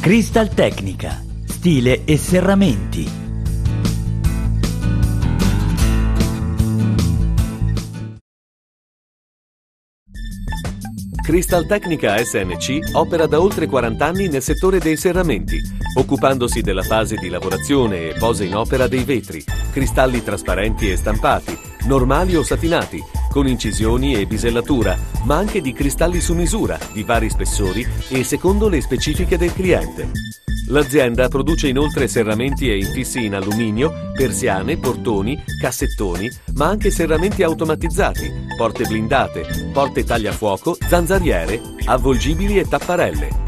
Cristaltecnica, stile e serramenti. Cristaltecnica SNC opera da oltre 40 anni nel settore dei serramenti, occupandosi della fase di lavorazione e posa in opera dei vetri, cristalli trasparenti e stampati, normali o satinati, con incisioni e bisellatura, ma anche di cristalli su misura, di vari spessori e secondo le specifiche del cliente. L'azienda produce inoltre serramenti e infissi in alluminio, persiane, portoni, cassettoni, ma anche serramenti automatizzati, porte blindate, porte tagliafuoco, zanzariere, avvolgibili e tapparelle.